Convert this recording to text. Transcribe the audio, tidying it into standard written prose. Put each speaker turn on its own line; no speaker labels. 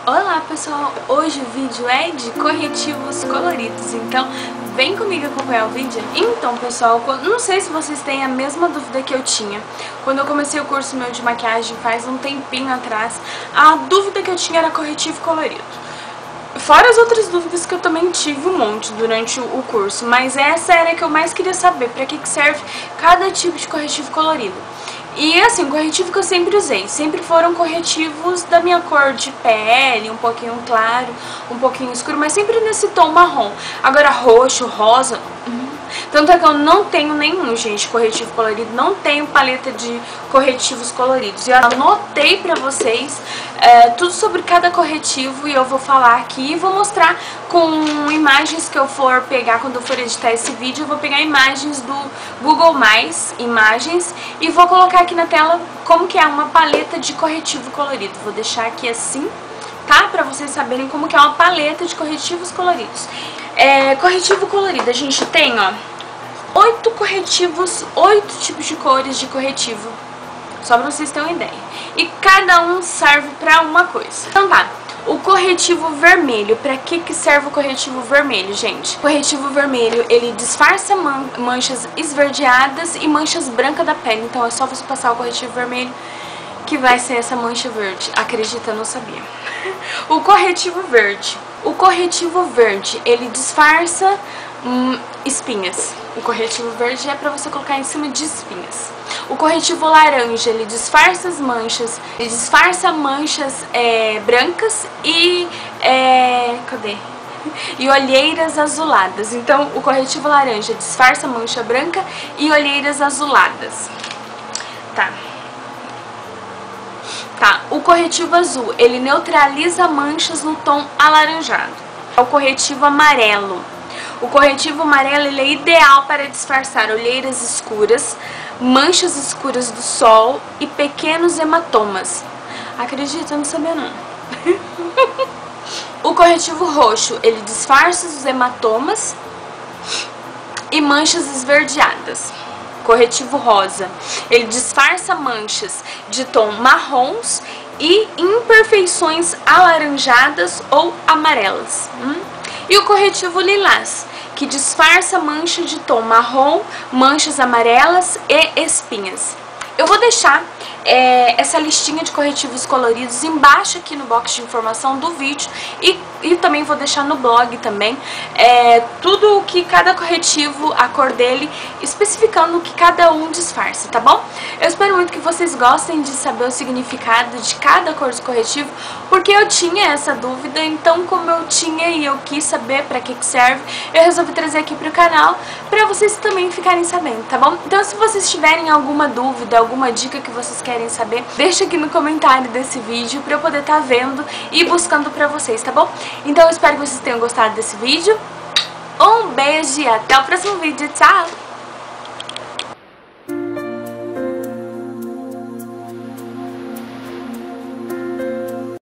Olá pessoal, hoje o vídeo é de corretivos coloridos, então vem comigo acompanhar o vídeo. Então pessoal, não sei se vocês têm a mesma dúvida que eu tinha quando eu comecei o curso meu de maquiagem faz um tempinho atrás. A dúvida que eu tinha era corretivo colorido. Fora as outras dúvidas que eu também tive um monte durante o curso, mas essa era a que eu mais queria saber, pra que serve cada tipo de corretivo colorido. E assim, o corretivo que eu sempre usei, sempre foram corretivos da minha cor de pele, um pouquinho claro, um pouquinho escuro, mas sempre nesse tom marrom. Agora roxo, rosa, tanto é que eu não tenho nenhum, gente, corretivo colorido, não tenho paleta de corretivos coloridos. E eu anotei pra vocês tudo sobre cada corretivo e eu vou falar aqui e vou mostrar com imagens que eu for pegar quando eu for editar esse vídeo. Eu vou pegar imagens do Google+, imagens, e vou colocar aqui na tela como que é uma paleta de corretivo colorido. Vou deixar aqui assim, tá? Pra vocês saberem como que é uma paleta de corretivos coloridos. Corretivo colorido, a gente tem, ó, 8 corretivos, 8 tipos de cores de corretivo, só pra vocês terem uma ideia. E cada um serve pra uma coisa. Então tá, o corretivo vermelho, pra que serve o corretivo vermelho, gente? O corretivo vermelho, ele disfarça manchas esverdeadas e manchas brancas da pele, então é só você passar o corretivo vermelho que vai ser essa mancha verde. Acredita, eu não sabia. O corretivo verde. O corretivo verde, ele disfarça espinhas. O corretivo verde é pra você colocar em cima de espinhas. O corretivo laranja, ele disfarça as manchas, ele disfarça manchas brancas e e olheiras azuladas. Então, o corretivo laranja disfarça mancha branca e olheiras azuladas. Tá, o corretivo azul, ele neutraliza manchas no tom alaranjado. É o corretivo amarelo. O corretivo amarelo, ele é ideal para disfarçar olheiras escuras, manchas escuras do sol e pequenos hematomas. Acredita, eu não sabia não. O corretivo roxo, ele disfarça os hematomas e manchas esverdeadas. Corretivo rosa, ele disfarça manchas de tom marrons e imperfeições alaranjadas ou amarelas. E o corretivo lilás, que disfarça mancha de tom marrom, manchas amarelas e espinhas. Eu vou deixar essa listinha de corretivos coloridos embaixo aqui no box de informação do vídeo e também vou deixar no blog também tudo o que cada corretivo, a cor dele, especificando o que cada um disfarça, tá bom? Eu espero muito que vocês gostem de saber o significado de cada cor de corretivo, porque eu tinha essa dúvida, então como eu tinha e eu quis saber pra que serve, eu resolvi trazer aqui pro canal pra vocês também ficarem sabendo, tá bom? Então se vocês tiverem alguma dúvida, alguma dica que vocês querem saber, deixa aqui no comentário desse vídeo pra eu poder estar vendo e buscando pra vocês, tá bom? Então eu espero que vocês tenham gostado desse vídeo. Um beijo e até o próximo vídeo. Tchau!